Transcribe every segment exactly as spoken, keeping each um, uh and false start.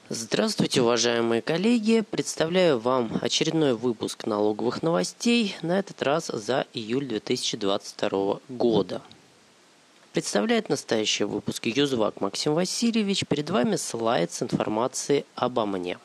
Здравствуйте, уважаемые коллеги! Представляю вам очередной выпуск налоговых новостей, на этот раз за июль две тысячи двадцать второго года. Представляет настоящий выпуск Юзвак Максим Васильевич. Перед вами слайд с информацией обо мне.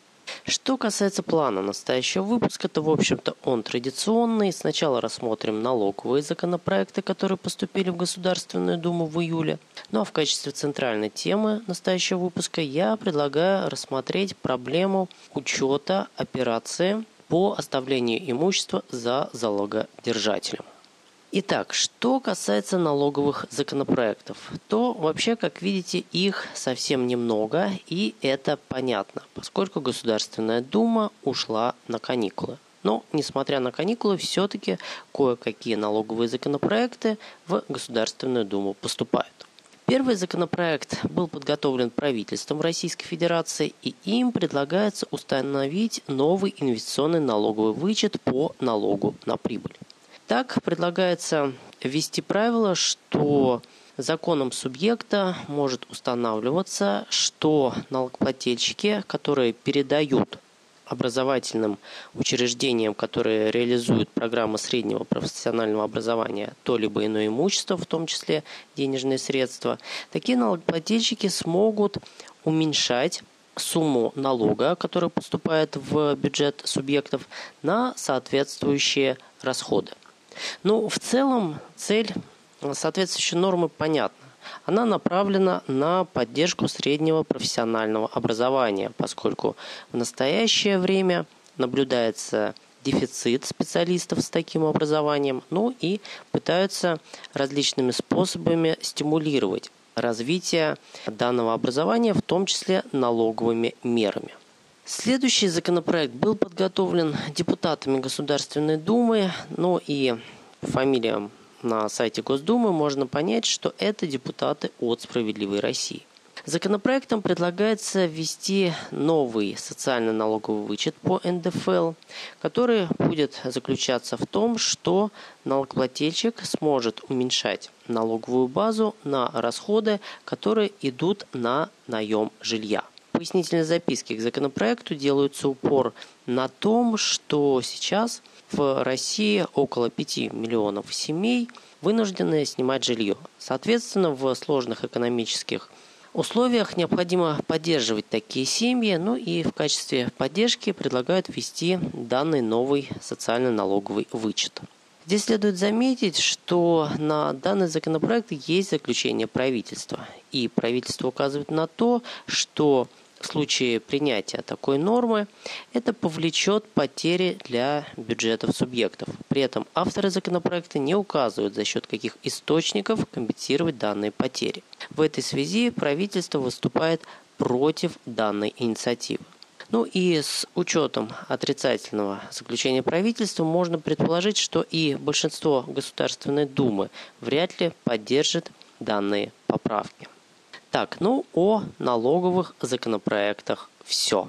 Что касается плана настоящего выпуска, то, в общем-то, он традиционный. Сначала рассмотрим налоговые законопроекты, которые поступили в Государственную Думу в июле. Ну а в качестве центральной темы настоящего выпуска я предлагаю рассмотреть проблему учета операции по оставлению имущества за залогодержателем. Итак, что касается налоговых законопроектов, то вообще, как видите, их совсем немного, и это понятно, поскольку Государственная Дума ушла на каникулы. Но, несмотря на каникулы, все-таки кое-какие налоговые законопроекты в Государственную Думу поступают. Первый законопроект был подготовлен правительством Российской Федерации, и им предлагается установить новый инвестиционный налоговый вычет по налогу на прибыль. Так, предлагается ввести правило, что законом субъекта может устанавливаться, что налогоплательщики, которые передают образовательным учреждениям, которые реализуют программы среднего профессионального образования, то либо иное имущество, в том числе денежные средства, такие налогоплательщики смогут уменьшать сумму налога, которая поступает в бюджет субъектов, на соответствующие расходы. Ну, в целом, цель соответствующей нормы понятна. Она направлена на поддержку среднего профессионального образования, поскольку в настоящее время наблюдается дефицит специалистов с таким образованием, ну и пытаются различными способами стимулировать развитие данного образования, в том числе налоговыми мерами. Следующий законопроект был подготовлен депутатами Государственной Думы, но и по фамилиям на сайте Госдумы можно понять, что это депутаты от «Справедливой России». Законопроектом предлагается ввести новый социальный налоговый вычет по эн дэ эф эл, который будет заключаться в том, что налогоплательщик сможет уменьшать налоговую базу на расходы, которые идут на наем жилья. В пояснительной записке к законопроекту делается упор на том, что сейчас в России около пяти миллионов семей вынуждены снимать жилье. Соответственно, в сложных экономических условиях необходимо поддерживать такие семьи, ну и в качестве поддержки предлагают ввести данный новый социально-налоговый вычет. Здесь следует заметить, что на данный законопроект есть заключение правительства, и правительство указывает на то, что в случае принятия такой нормы это повлечет потери для бюджетов субъектов. При этом авторы законопроекта не указывают, за счет каких источников компенсировать данные потери. В этой связи правительство выступает против данной инициативы. Ну и с учетом отрицательного заключения правительства можно предположить, что и большинство Государственной Думы вряд ли поддержит данные поправки. Так, ну о налоговых законопроектах все.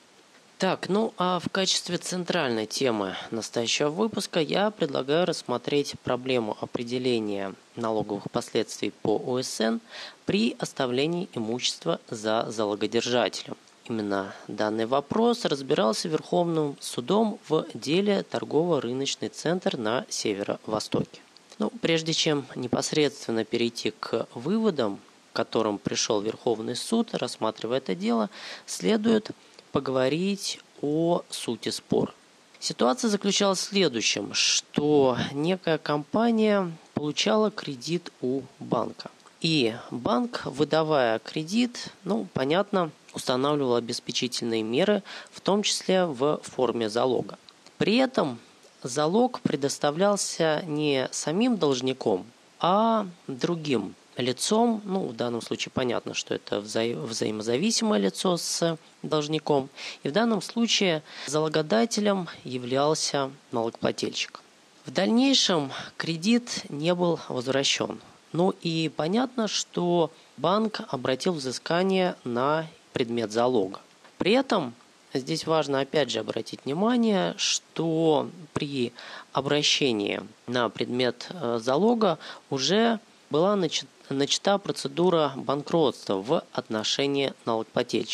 Так, ну а в качестве центральной темы настоящего выпуска я предлагаю рассмотреть проблему определения налоговых последствий по о эс эн при оставлении имущества за залогодержателем. Именно данный вопрос разбирался Верховным судом в деле торгово-рыночный центр на Северо-Востоке. Ну, прежде чем непосредственно перейти к выводам, к которым пришел Верховный суд, рассматривая это дело, следует поговорить о сути спора. Ситуация заключалась в следующем, что некая компания получала кредит у банка. И банк, выдавая кредит, ну, понятно, устанавливал обеспечительные меры, в том числе в форме залога. При этом залог предоставлялся не самим должником, а другим лицом, ну, в данном случае понятно, что это вза- взаимозависимое лицо с должником, и в данном случае залогодателем являлся налогоплательщик. В дальнейшем кредит не был возвращен. Ну и понятно, что банк обратил взыскание на предмет залога. При этом здесь важно опять же обратить внимание, что при обращении на предмет залога уже была начата начата процедура банкротства в отношении налогоплательщика.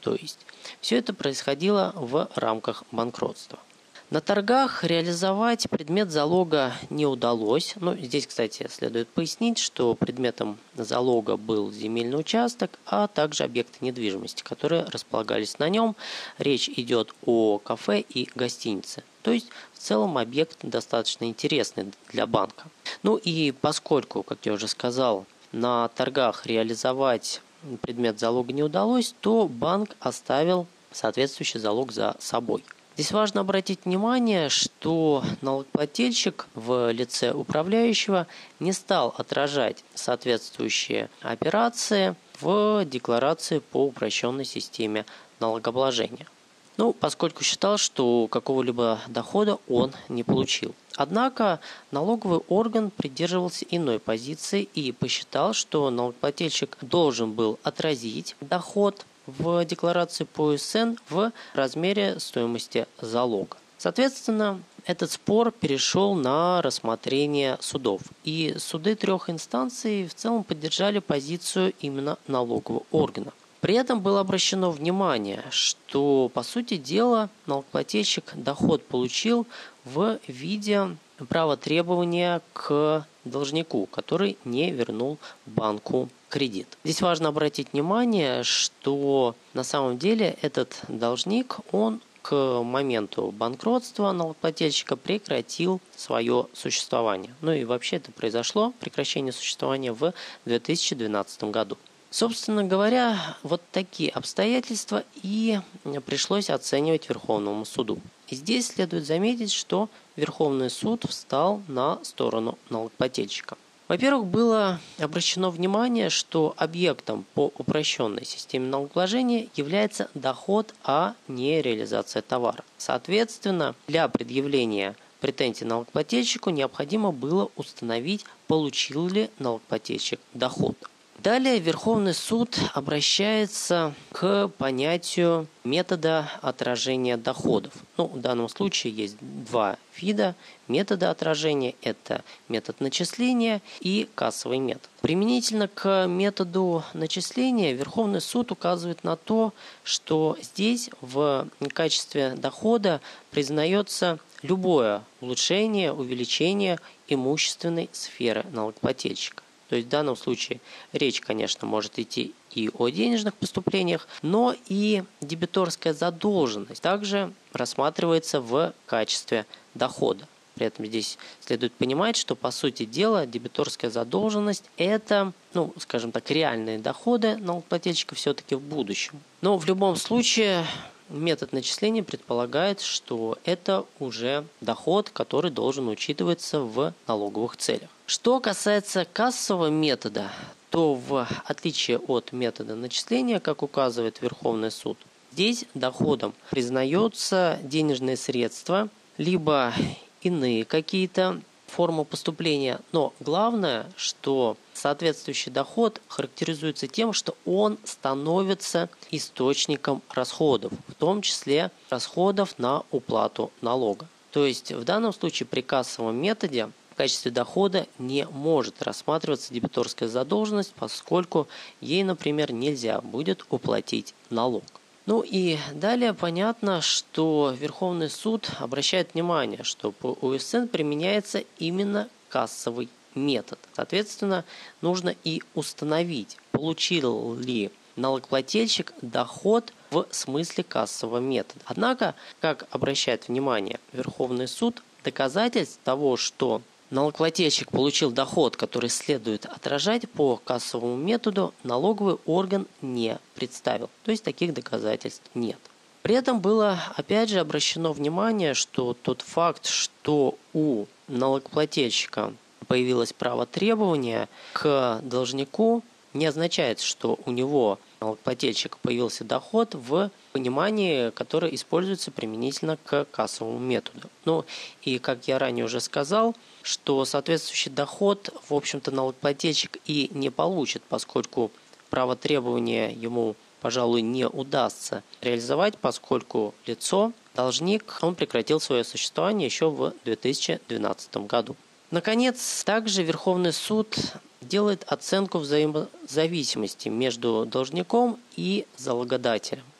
То есть все это происходило в рамках банкротства. На торгах реализовать предмет залога не удалось. Но здесь, кстати, следует пояснить, что предметом залога был земельный участок, а также объекты недвижимости, которые располагались на нем. Речь идет о кафе и гостинице. То есть, в целом, объект достаточно интересный для банка. Ну и поскольку, как я уже сказал, на торгах реализовать предмет залога не удалось, то банк оставил соответствующий залог за собой. Здесь важно обратить внимание, что налогоплательщик в лице управляющего не стал отражать соответствующие операции в декларации по упрощенной системе налогообложения. Ну, поскольку считал, что какого-либо дохода он не получил. Однако налоговый орган придерживался иной позиции и посчитал, что налогоплательщик должен был отразить доход в декларации по О С Н в размере стоимости залога. Соответственно, этот спор перешел на рассмотрение судов. И суды трех инстанций в целом поддержали позицию именно налогового органа. При этом было обращено внимание, что, по сути дела, налогоплательщик доход получил в виде права требования к должнику, который не вернул банку кредит. Здесь важно обратить внимание, что на самом деле этот должник, он к моменту банкротства налогоплательщика прекратил свое существование. Ну и вообще это произошло, прекращение существования, в две тысячи двенадцатом году. Собственно говоря, вот такие обстоятельства и пришлось оценивать Верховному суду. И здесь следует заметить, что Верховный суд встал на сторону налогоплательщика. Во-первых, было обращено внимание, что объектом по упрощенной системе налогообложения является доход, а не реализация товара. Соответственно, для предъявления претензий налогоплательщику необходимо было установить, получил ли налогоплательщик доход. Далее Верховный суд обращается к понятию метода отражения доходов. Ну, в данном случае есть два вида метода отражения. Это метод начисления и кассовый метод. Применительно к методу начисления Верховный суд указывает на то, что здесь в качестве дохода признается любое улучшение, увеличение имущественной сферы налогоплательщика. То есть в данном случае речь, конечно, может идти и о денежных поступлениях, но и дебиторская задолженность также рассматривается в качестве дохода. При этом здесь следует понимать, что по сути дела дебиторская задолженность – это, ну, скажем так, реальные доходы налогоплательщика все-таки в будущем. Но в любом случае метод начисления предполагает, что это уже доход, который должен учитываться в налоговых целях. Что касается кассового метода, то в отличие от метода начисления, как указывает Верховный суд, здесь доходом признаются денежные средства, либо иные какие-то формы поступления. Но главное, что соответствующий доход характеризуется тем, что он становится источником расходов, в том числе расходов на уплату налога. То есть в данном случае при кассовом методе в качестве дохода не может рассматриваться дебиторская задолженность, поскольку ей, например, нельзя будет уплатить налог. Ну и далее понятно, что Верховный суд обращает внимание, что по О С Н применяется именно кассовый метод. Соответственно, нужно и установить, получил ли налогоплательщик доход в смысле кассового метода. Однако, как обращает внимание Верховный суд, доказательств того, что налогоплательщик получил доход, который следует отражать по кассовому методу, налоговый орган не представил. То есть таких доказательств нет. При этом было опять же обращено внимание, что тот факт, что у налогоплательщика появилось право требования к должнику, не означает, что у него, налогоплательщика, появился доход в понимании, которое используется применительно к кассовому методу. Ну и, как я ранее уже сказал, что соответствующий доход, в общем-то, налогоплательщик и не получит, поскольку право требования ему, пожалуй, не удастся реализовать, поскольку лицо, должник, он прекратил свое существование еще в две тысячи двенадцатом году. Наконец, также Верховный суд делает оценку взаимозависимости между должником и залогодателем.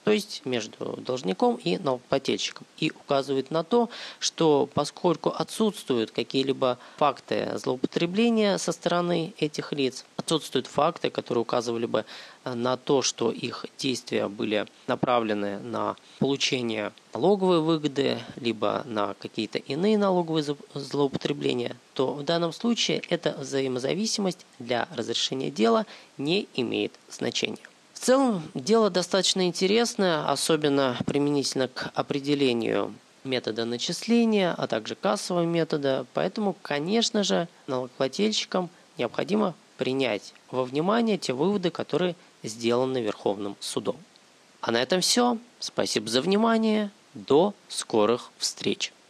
то есть между должником и налогоплательщиком, и указывает на то, что поскольку отсутствуют какие-либо факты злоупотребления со стороны этих лиц, отсутствуют факты, которые указывали бы на то, что их действия были направлены на получение налоговой выгоды, либо на какие-то иные налоговые злоупотребления, то в данном случае эта взаимозависимость для разрешения дела не имеет значения. В целом, дело достаточно интересное, особенно применительно к определению метода начисления, а также кассового метода. Поэтому, конечно же, налогоплательщикам необходимо принять во внимание те выводы, которые сделаны Верховным судом. А на этом все. Спасибо за внимание. До скорых встреч.